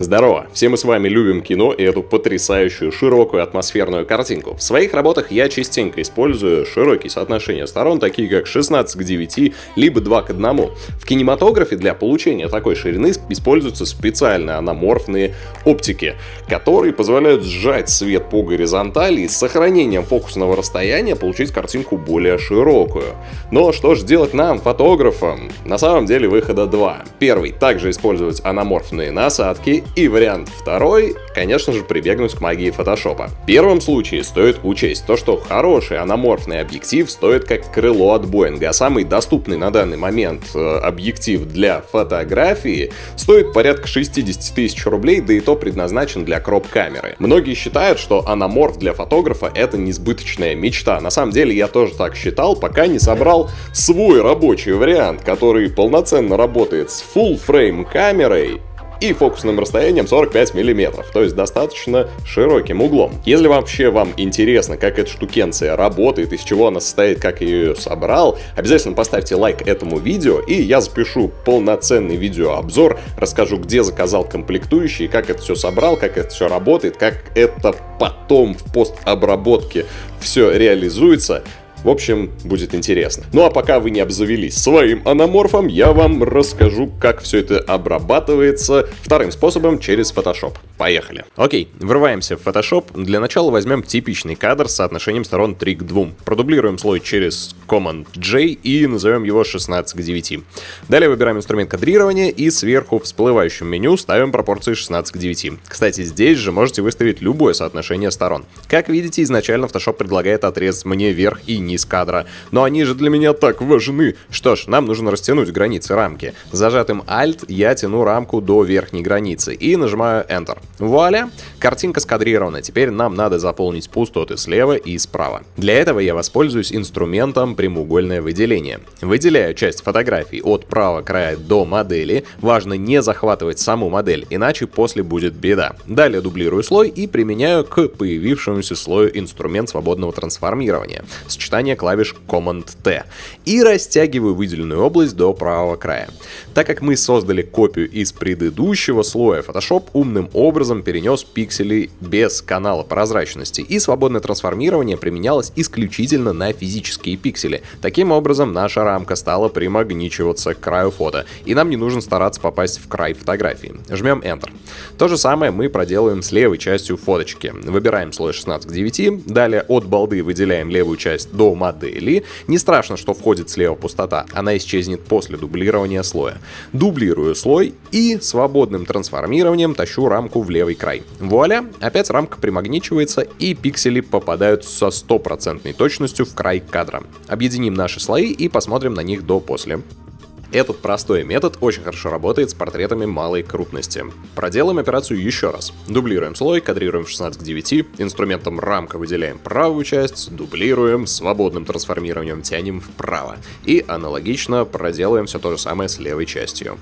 Здорово! Все мы с вами любим кино и эту потрясающую, широкую атмосферную картинку. В своих работах я частенько использую широкие соотношения сторон, такие как 16 к 9, либо 2 к 1. В кинематографе для получения такой ширины используются специальные анаморфные оптики, которые позволяют сжать свет по горизонтали и с сохранением фокусного расстояния получить картинку более широкую. Но что же делать нам, фотографам? На самом деле выхода два. Первый — также использовать анаморфные насадки. И вариант второй, конечно же, прибегнуть к магии фотошопа. В первом случае стоит учесть то, что хороший анаморфный объектив стоит как крыло от Боинга, а самый доступный на данный момент объектив для фотографии стоит порядка 60 тысяч рублей, да и то предназначен для кроп-камеры. Многие считают, что анаморф для фотографа — это несбыточная мечта. На самом деле я тоже так считал, пока не собрал свой рабочий вариант, который полноценно работает с full-frame камерой и фокусным расстоянием 45 мм, то есть достаточно широким углом. Если вообще вам интересно, как эта штукенция работает, из чего она состоит, как я ее собрал, обязательно поставьте лайк этому видео, и я запишу полноценный видеообзор, расскажу, где заказал комплектующие, как это все собрал, как это все работает, как это потом в постобработке все реализуется. В общем, будет интересно. Ну а пока вы не обзавелись своим анаморфом, я вам расскажу, как все это обрабатывается вторым способом, через Photoshop. Поехали. Окей, врываемся в Photoshop. Для начала возьмем типичный кадр с соотношением сторон 3 к 2. Продублируем слой через Command-J и назовем его 16 к 9. Далее выбираем инструмент кадрирования и сверху в всплывающем меню ставим пропорции 16 к 9. Кстати, здесь же можете выставить любое соотношение сторон. Как видите, изначально Photoshop предлагает отрезать мне верх и низ кадра, но они же для меня так важны. Что ж, нам нужно растянуть границы рамки. Зажатым Alt я тяну рамку до верхней границы и нажимаю Enter. Вуаля! Картинка скадрирована. Теперь нам надо заполнить пустоты слева и справа. Для этого я воспользуюсь инструментом прямоугольное выделение. Выделяю часть фотографий от правого края до модели. Важно не захватывать саму модель, иначе после будет беда. Далее дублирую слой и применяю к появившемуся слою инструмент свободного трансформирования. Сочетание клавиш Command-T. И растягиваю выделенную область до правого края. Так как мы создали копию из предыдущего слоя, Photoshop умным образом перенес пиксели без канала прозрачности, и свободное трансформирование применялось исключительно на физические пиксели. Таким образом, наша рамка стала примагничиваться к краю фото, и нам не нужно стараться попасть в край фотографии. Жмем Enter. То же самое мы проделаем с левой частью фоточки. Выбираем слой 16 к 9, далее от балды выделяем левую часть до модели. Не страшно, что входит слева пустота, она исчезнет после дублирования слоя. Дублирую слой и свободным трансформированием тащу рамку в левый край. Вуаля! Опять рамка примагничивается и пиксели попадают со 100% точностью в край кадра. Объединим наши слои и посмотрим на них до-после. Этот простой метод очень хорошо работает с портретами малой крупности. Проделаем операцию еще раз. Дублируем слой, кадрируем в 16 к 9, инструментом рамка выделяем правую часть, дублируем, свободным трансформированием тянем вправо. И аналогично проделаем все то же самое с левой частью.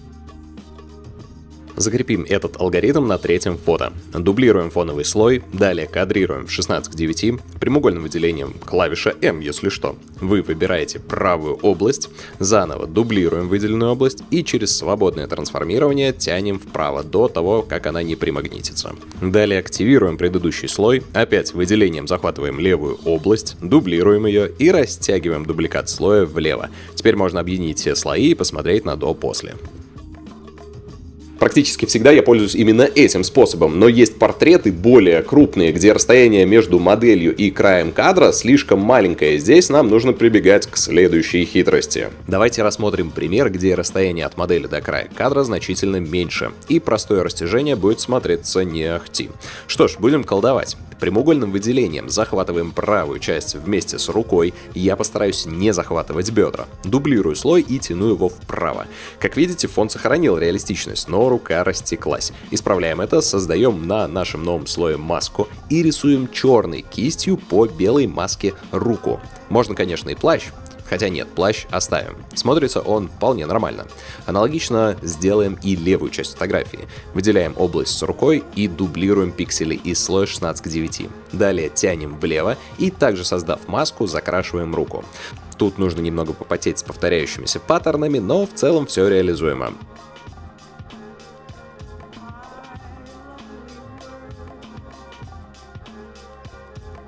Закрепим этот алгоритм на третьем фото. Дублируем фоновый слой, далее кадрируем в 16 к 9, прямоугольным выделением клавиша M, если что. Вы выбираете правую область, заново дублируем выделенную область и через свободное трансформирование тянем вправо до того, как она не примагнитится. Далее активируем предыдущий слой, опять выделением захватываем левую область, дублируем ее и растягиваем дубликат слоя влево. Теперь можно объединить все слои и посмотреть на до-после. Практически всегда я пользуюсь именно этим способом, но есть портреты более крупные, где расстояние между моделью и краем кадра слишком маленькое. Здесь нам нужно прибегать к следующей хитрости. Давайте рассмотрим пример, где расстояние от модели до края кадра значительно меньше, и простое растяжение будет смотреться не ахти. Что ж, будем колдовать. Прямоугольным выделением захватываем правую часть вместе с рукой, я постараюсь не захватывать бедра. Дублирую слой и тяну его вправо. Как видите, фон сохранил реалистичность, но рука растеклась. Исправляем это, создаем на нашем новом слое маску и рисуем черной кистью по белой маске руку. Можно, конечно, и плащ. Хотя нет, плащ оставим. Смотрится он вполне нормально. Аналогично сделаем и левую часть фотографии. Выделяем область с рукой и дублируем пиксели из слоя 16 к 9. Далее тянем влево и также, создав маску, закрашиваем руку. Тут нужно немного попотеть с повторяющимися паттернами, но в целом все реализуемо.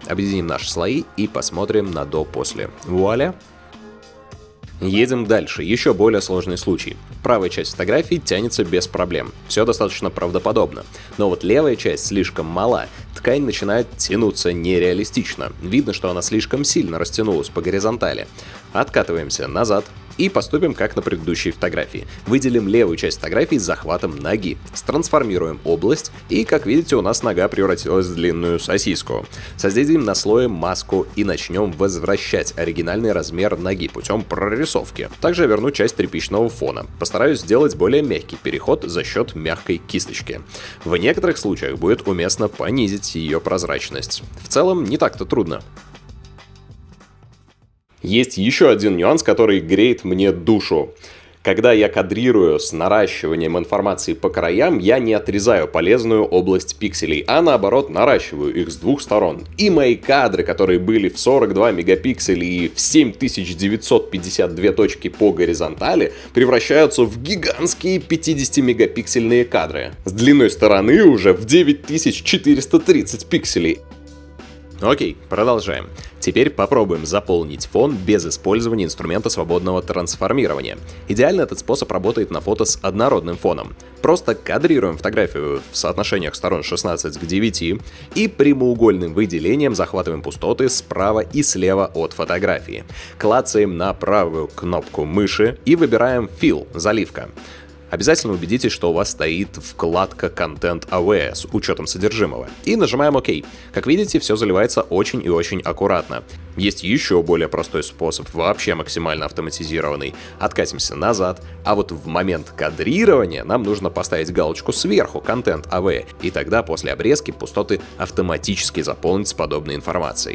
Объединим наши слои и посмотрим на до-после. Вуаля! Едем дальше, еще более сложный случай. Правая часть фотографии тянется без проблем, все достаточно правдоподобно. Но вот левая часть слишком мала, ткань начинает тянуться нереалистично. Видно, что она слишком сильно растянулась по горизонтали. Откатываемся назад и поступим как на предыдущей фотографии. Выделим левую часть фотографии с захватом ноги, трансформируем область и, как видите, у нас нога превратилась в длинную сосиску. Создадим на слое маску и начнем возвращать оригинальный размер ноги путем прорисовки. Также я верну часть тряпичного фона. Постараюсь сделать более мягкий переход за счет мягкой кисточки. В некоторых случаях будет уместно понизить ее прозрачность. В целом не так-то трудно. Есть еще один нюанс, который греет мне душу. Когда я кадрирую с наращиванием информации по краям, я не отрезаю полезную область пикселей, а наоборот наращиваю их с двух сторон. И мои кадры, которые были в 42 мегапикселя и в 7952 точки по горизонтали, превращаются в гигантские 50-мегапиксельные кадры. С длиной стороны уже в 9430 пикселей. Окей, продолжаем. Теперь попробуем заполнить фон без использования инструмента свободного трансформирования. Идеально этот способ работает на фото с однородным фоном. Просто кадрируем фотографию в соотношениях сторон 16:9 и прямоугольным выделением захватываем пустоты справа и слева от фотографии. Клацаем на правую кнопку мыши и выбираем Fill — заливка. Обязательно убедитесь, что у вас стоит вкладка Content Aware с учетом содержимого. И нажимаем ОК. Как видите, все заливается очень и очень аккуратно. Есть еще более простой способ, вообще максимально автоматизированный. Откатимся назад, а вот в момент кадрирования нам нужно поставить галочку сверху Content Aware, и тогда после обрезки пустоты автоматически заполнить с подобной информацией.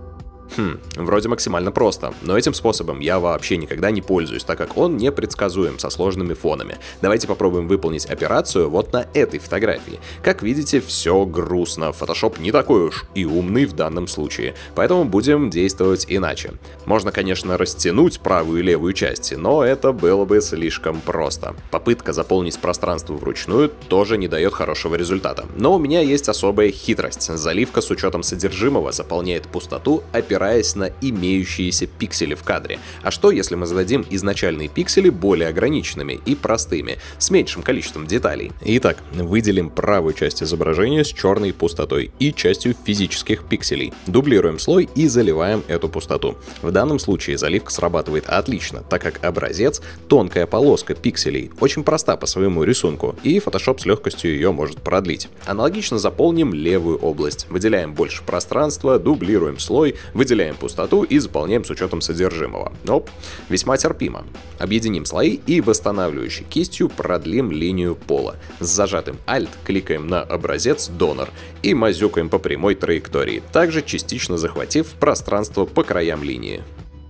Вроде максимально просто, но этим способом я вообще никогда не пользуюсь, так как он непредсказуем со сложными фонами. Давайте попробуем выполнить операцию вот на этой фотографии. Как видите, все грустно, Photoshop не такой уж и умный в данном случае, поэтому будем действовать иначе. Можно, конечно, растянуть правую и левую части, но это было бы слишком просто. Попытка заполнить пространство вручную тоже не дает хорошего результата. Но у меня есть особая хитрость. Заливка с учетом содержимого заполняет пустоту, опираясь на имеющиеся пиксели в кадре. А что, если мы зададим изначальные пиксели более ограниченными и простыми, с меньшим количеством деталей? Итак, выделим правую часть изображения с черной пустотой и частью физических пикселей. Дублируем слой и заливаем эту пустоту. В данном случае заливка срабатывает отлично, так как образец — тонкая полоска пикселей, очень проста по своему рисунку, и Photoshop с легкостью ее может продлить. Аналогично заполним левую область. Выделяем больше пространства, дублируем слой, выделяем пустоту и заполняем с учетом содержимого. Весьма терпимо. Объединим слои и восстанавливающей кистью продлим линию пола. С зажатым Alt кликаем на образец донор и мазюкаем по прямой траектории, также частично захватив пространство по краям линии.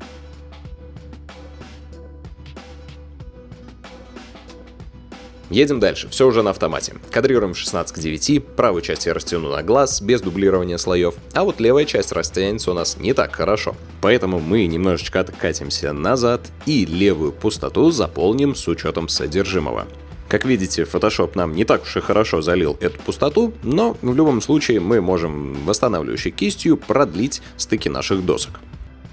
Едем дальше, все уже на автомате. Кадрируем 16:9, правую часть я растяну на глаз, без дублирования слоев, а вот левая часть растянется у нас не так хорошо. Поэтому мы немножечко откатимся назад и левую пустоту заполним с учетом содержимого. Как видите, Photoshop нам не так уж и хорошо залил эту пустоту, но в любом случае мы можем восстанавливающей кистью продлить стыки наших досок.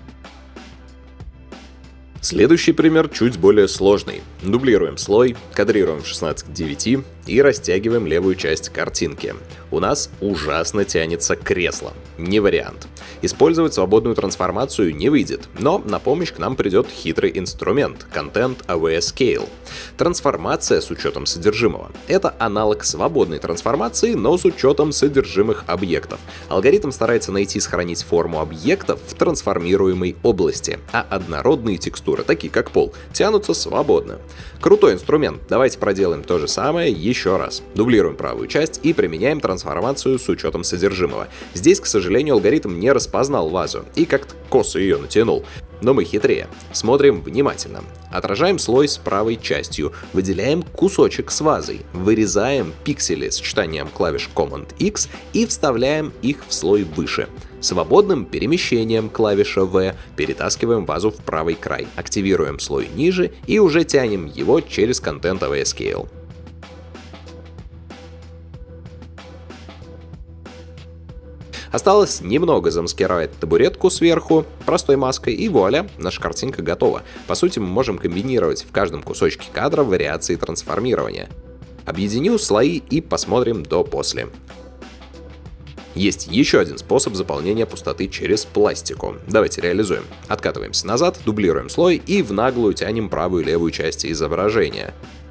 Следующий пример чуть более сложный. Дублируем слой, кадрируем 16:9 и растягиваем левую часть картинки. У нас ужасно тянется кресло. Не вариант. Использовать свободную трансформацию не выйдет, но на помощь к нам придет хитрый инструмент — Content Aware Scale. Трансформация с учетом содержимого — это аналог свободной трансформации, но с учетом содержимых объектов. Алгоритм старается найти и сохранить форму объектов в трансформируемой области, а однородные текстуры, такие как пол, тянутся свободно. Крутой инструмент. Давайте проделаем то же самое еще раз. Дублируем правую часть и применяем трансформацию с учетом содержимого. Здесь, к сожалению, алгоритм не распознал вазу и как-то косо ее натянул. Но мы хитрее. Смотрим внимательно. Отражаем слой с правой частью, выделяем кусочек с вазой, вырезаем пиксели сочетанием клавиш Command-X и вставляем их в слой выше. Свободным перемещением клавиша V перетаскиваем вазу в правый край, активируем слой ниже и уже тянем его через Content Aware Scale. Осталось немного замаскировать табуретку сверху простой маской, и вуаля, наша картинка готова. По сути, мы можем комбинировать в каждом кусочке кадра вариации трансформирования. Объединю слои и посмотрим до-после. Есть еще один способ заполнения пустоты через пластику. Давайте реализуем. Откатываемся назад, дублируем слой и в наглую тянем правую и левую части изображения.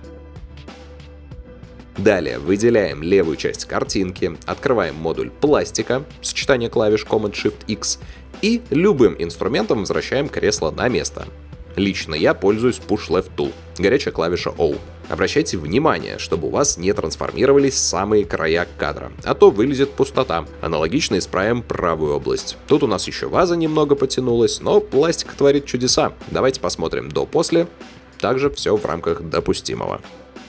Далее выделяем левую часть картинки, открываем модуль пластика, сочетание клавиш Command-Shift-X, и любым инструментом возвращаем кресло на место. Лично я пользуюсь Push Left Tool, горячая клавиша O. Обращайте внимание, чтобы у вас не трансформировались самые края кадра, а то вылезет пустота. Аналогично исправим правую область. Тут у нас еще ваза немного потянулась, но пластик творит чудеса. Давайте посмотрим до-после. Также все в рамках допустимого.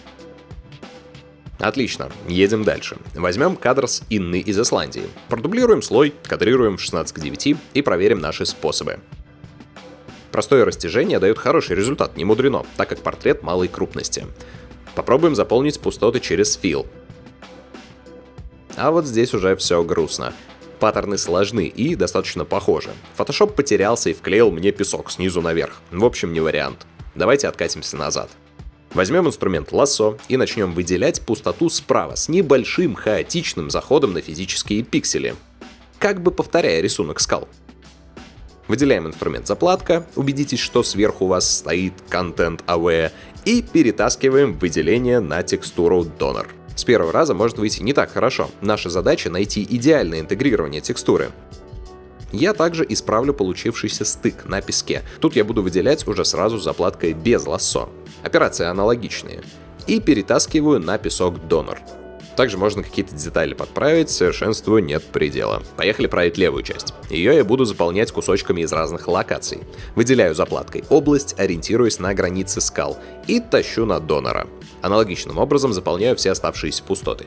Отлично, едем дальше. Возьмем кадр с Инны из Исландии. Продублируем слой, кадрируем в 16:9 и проверим наши способы. Простое растяжение дает хороший результат, не мудрено, так как портрет малой крупности. Попробуем заполнить пустоты через Fill. А вот здесь уже все грустно. Паттерны сложны и достаточно похожи. Photoshop потерялся и вклеил мне песок снизу наверх. В общем, не вариант. Давайте откатимся назад. Возьмем инструмент лассо и начнем выделять пустоту справа с небольшим хаотичным заходом на физические пиксели, как бы повторяя рисунок скал. Выделяем инструмент заплатка, убедитесь, что сверху у вас стоит Content Aware, и перетаскиваем выделение на текстуру Donor. С первого раза может выйти не так хорошо. Наша задача — найти идеальное интегрирование текстуры. Я также исправлю получившийся стык на песке. Тут я буду выделять уже сразу заплаткой без лассо. Операции аналогичные. И перетаскиваю на песок Donor. Также можно какие-то детали подправить, совершенству нет предела. Поехали править левую часть. Ее я буду заполнять кусочками из разных локаций. Выделяю заплаткой область, ориентируясь на границы скал, и тащу на Донора. Аналогичным образом заполняю все оставшиеся пустоты.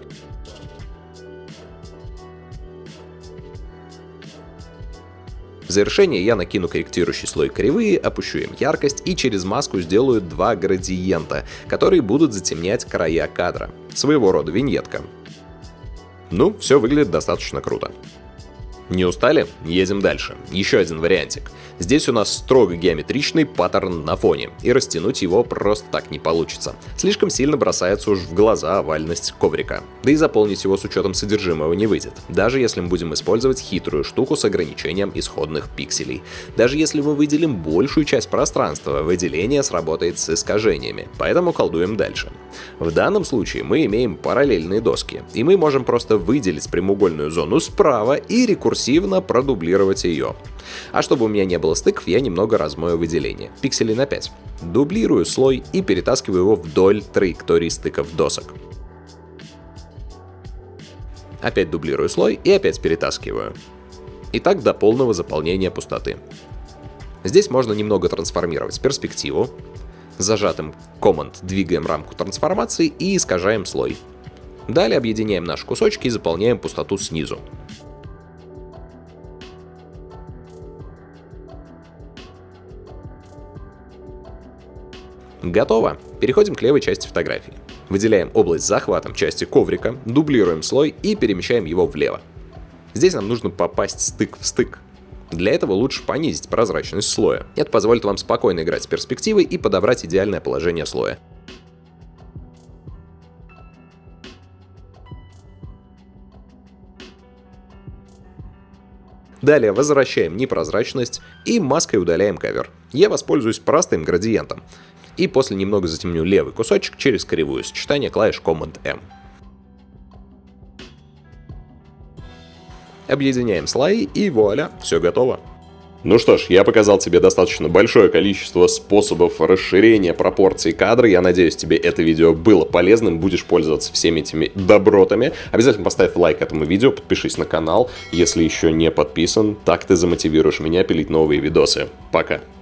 В завершение я накину корректирующий слой кривые, опущу им яркость и через маску сделаю два градиента, которые будут затемнять края кадра. Своего рода виньетка. Ну, все выглядит достаточно круто. Не устали? Едем дальше. Еще один вариантик. Здесь у нас строго геометричный паттерн на фоне, и растянуть его просто так не получится. Слишком сильно бросается уж в глаза овальность коврика. Да и заполнить его с учетом содержимого не выйдет, даже если мы будем использовать хитрую штуку с ограничением исходных пикселей. Даже если мы выделим большую часть пространства, выделение сработает с искажениями, поэтому колдуем дальше. В данном случае мы имеем параллельные доски, и мы можем просто выделить прямоугольную зону справа и рекурсивно продублировать ее. А чтобы у меня не было стыков, я немного размою выделение, пикселей на 5. Дублирую слой и перетаскиваю его вдоль траектории стыков досок. Опять дублирую слой и опять перетаскиваю. И так до полного заполнения пустоты. Здесь можно немного трансформировать перспективу. Зажатым Command двигаем рамку трансформации и искажаем слой. Далее объединяем наши кусочки и заполняем пустоту снизу. Готово! Переходим к левой части фотографии. Выделяем область с захватом части коврика, дублируем слой и перемещаем его влево. Здесь нам нужно попасть стык в стык. Для этого лучше понизить прозрачность слоя. Это позволит вам спокойно играть с перспективой и подобрать идеальное положение слоя. Далее возвращаем непрозрачность и маской удаляем кавер. Я воспользуюсь простым градиентом. И после немного затемню левый кусочек через кривую, сочетание клавиш Command-M. Объединяем слои и вуаля, все готово. Ну что ж, я показал тебе достаточно большое количество способов расширения пропорций кадра. Я надеюсь, тебе это видео было полезным, будешь пользоваться всеми этими добротами. Обязательно поставь лайк этому видео, подпишись на канал, если еще не подписан. Так ты замотивируешь меня пилить новые видосы. Пока.